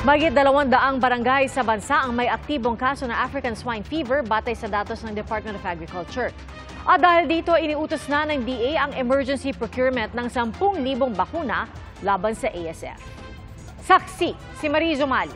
Mahigit 200 barangay sa bansa ang may aktibong kaso ng African Swine Fever batay sa datos ng Department of Agriculture. At dahil dito, iniutos na ng DA ang emergency procurement ng 10,000 bakuna laban sa ASF. Saksi si Mariz Umali.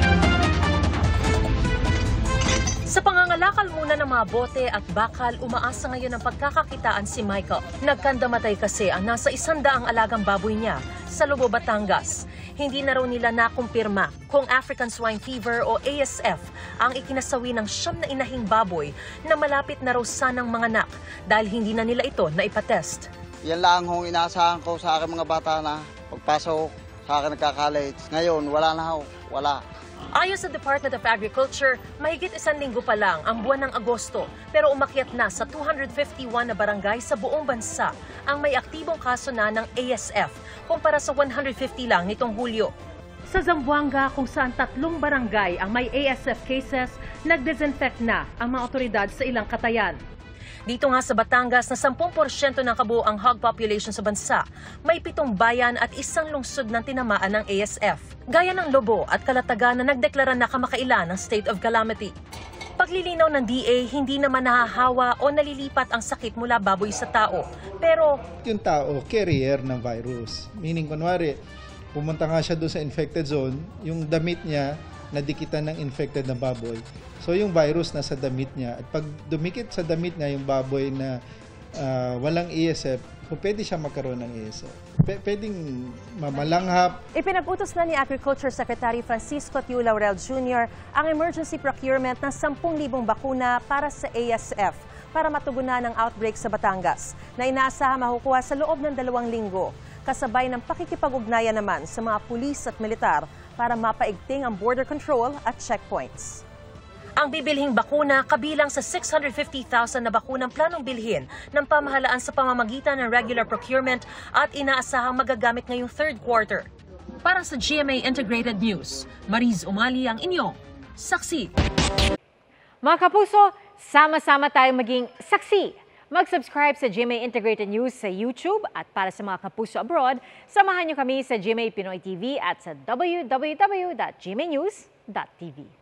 Sa pangangalakal muna ng mga bote at bakal, umaasa ngayon ang pagkakakitaan si Michael. Nagkandamatay kasi ang nasa 100 alagang baboy niya sa Lobo, Batangas. Hindi na raw nila nakumpirma kung African Swine Fever o ASF ang ikinasawi ng 9 na inahing baboy na malapit na raw sanang manganak dahil hindi na nila ito naipatest. Yan lang hong inaasahan ko sa aking mga bata na pagpasok sa akin nagka-college. Ngayon, wala na ho, wala. Ayon sa Department of Agriculture, mahigit 1 linggo pa lang ang buwan ng Agosto pero umakyat na sa 251 na barangay sa buong bansa ang may aktibong kaso na ng ASF kumpara sa 150 lang nitong Hulyo. Sa Zamboanga kung saan 3 barangay ang may ASF cases, nag-disinfect na ang mga otoridad sa ilang katayan. Dito nga sa Batangas na 10% ng kabuoang hog population sa bansa, may 7 bayan at 1 lungsod ng tinamaan ng ASF. Gaya ng Lobo at Calatagan na nagdeklara na kamakailan ng state of calamity. Paglilinaw ng DA, hindi naman nahahawa o nalilipat ang sakit mula baboy sa tao. Pero yung tao, carrier ng virus. Meaning, kunwari, pumunta nga siya doon sa infected zone, yung damit niya, nadikitan ng infected na baboy. So yung virus nasa damit niya. At pag dumikit sa damit niya yung baboy na walang ASF, pwede siya magkaroon ng ASF. Pwedeng mamalanghap. Ipinag-utos na ni Agriculture Secretary Francisco Tiu Laurel Jr. ang emergency procurement ng 10,000 bakuna para sa ASF para matugunan ang outbreak sa Batangas na inaasahan makukuha sa loob ng 2 linggo. Kasabay ng pakikipag-ugnayan naman sa mga pulis at militar para mapaigting ang border control at checkpoints. Ang bibilhing bakuna kabilang sa 650,000 na bakunang planong bilhin ng pamahalaan sa pamamagitan ng regular procurement at inaasahang magagamit ngayong 3rd quarter. Para sa GMA Integrated News, Mariz Umali ang inyong saksi. Mga kapuso, sama-sama tayong maging saksi. Mag-subscribe sa GMA Integrated News sa YouTube at para sa mga kapuso abroad, samahan niyo kami sa GMA Pinoy TV at sa www.gmanews.tv.